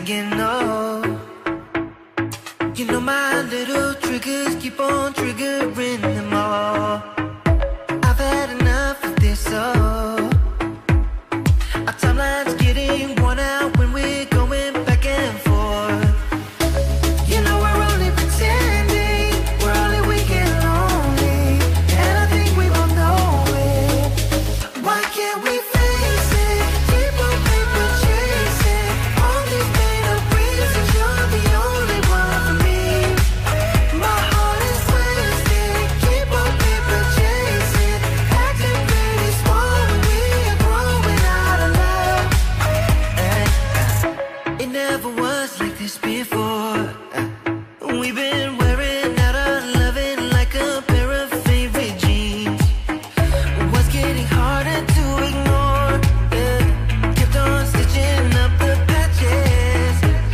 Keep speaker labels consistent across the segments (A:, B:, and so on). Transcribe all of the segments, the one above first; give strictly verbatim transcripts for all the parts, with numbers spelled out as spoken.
A: hanging low. You know my little triggers keep on triggering them all. I've had enough of this, oh. Our timeline's getting worn out when we're going back and forth. You know we're only pretending, we're only weak and lonely, and I think we both know it. Why can't we face it? Keep on paper chasing all these made up reasons. You're the only one for me. My heart is wasted. Keep on paper chasing, acting pretty small when we are growing out of love. And it never was like this before. We've been wearing out our loving like a pair of favorite jeans. What's getting harder to ignore? Yeah. Kept on stitching up the patches.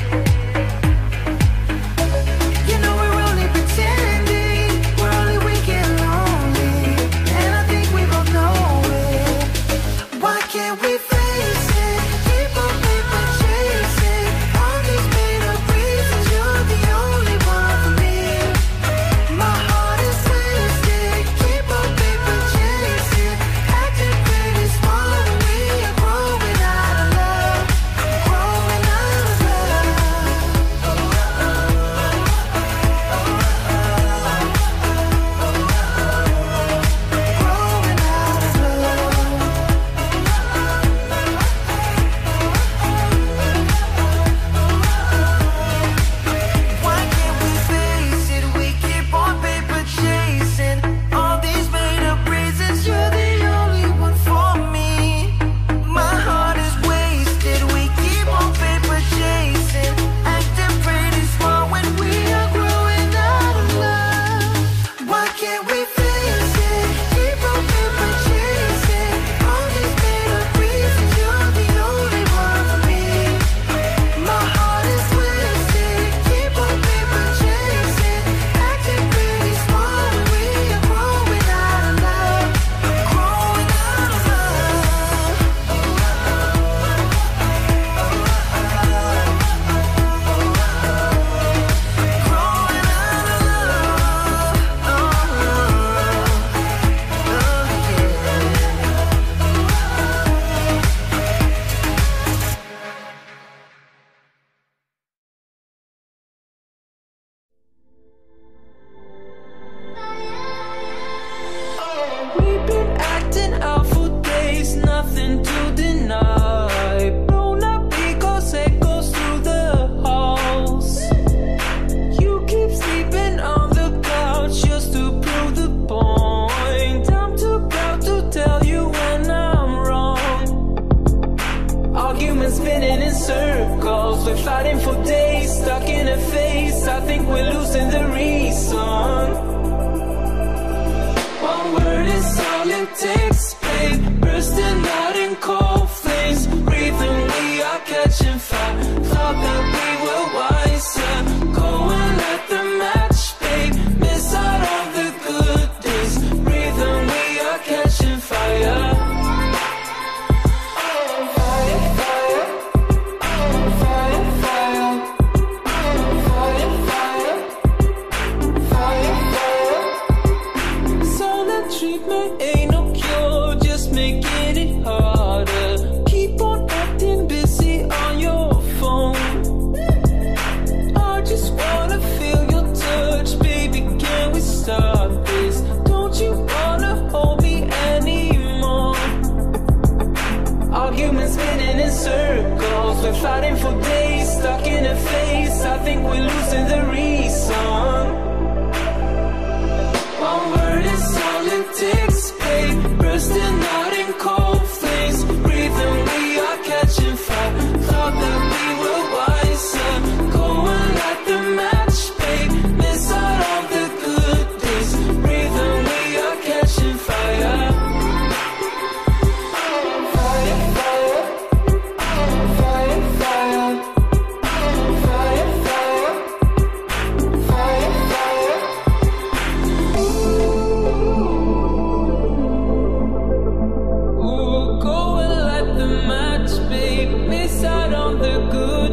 A: You know we're only pretending, we're only weak and lonely, and I think we both know it. Why can't we face it? Keep on paper chasing all these made up reasons. You're the only one for me. My heart is wasted. Keep on paper chasing, acting pretty small when we are growing out of love, growing out of love, growing out of love. Why can't we face it? We keep on paper chasing all these made up reasons. You're the only one for me. My heart is wasted. We keep on paper chasing, acting pretty small when we are growing out of love. Why can't we face it? Keep on paper chasing all these made up reasons. You're the only one for me. My heart is wasted. Keep on paper chasing, acting pretty small when we are growing out of love, growing out of love, growing out of love. Oh,
B: We've been acting out for days, nothing to deny. Blown up egos, echoes through the halls. You keep sleeping on the couch just to prove the point. I'm too proud to tell you when I'm wrong. Arguments spinning in circles, we're fighting for days, stuck in a phase. I think we're losing the reason. One word is all it takes, babe. Bursting out in cold flames, breathing, we are catching fire. Thought that we were wiser. Go and let the match, babe. Miss out on the good days. Breathing, we are catching fire. Fire, fire. Fire, fire. Fire, fire. Fire, fire. Silent treatment ain't no cure, just making it harder. Keep on acting busy on your phone. I just wanna feel your touch, baby, can we stop this? Don't you wanna hold me anymore? Arguments spinning in circles, we're fighting for days, stuck in a phase. I think we're losing the reason. One word is all it takes, babe. Bursting out in cold flames, breathing, we are catching fire. Thought that we were wiser. Go and light the match, babe. Miss out on the good days. Breathing, we are catching fire. Fire, fire. Fire, fire. Fire, fire. Fire, fire. Ooh, go and light the match, babe. Miss out on the good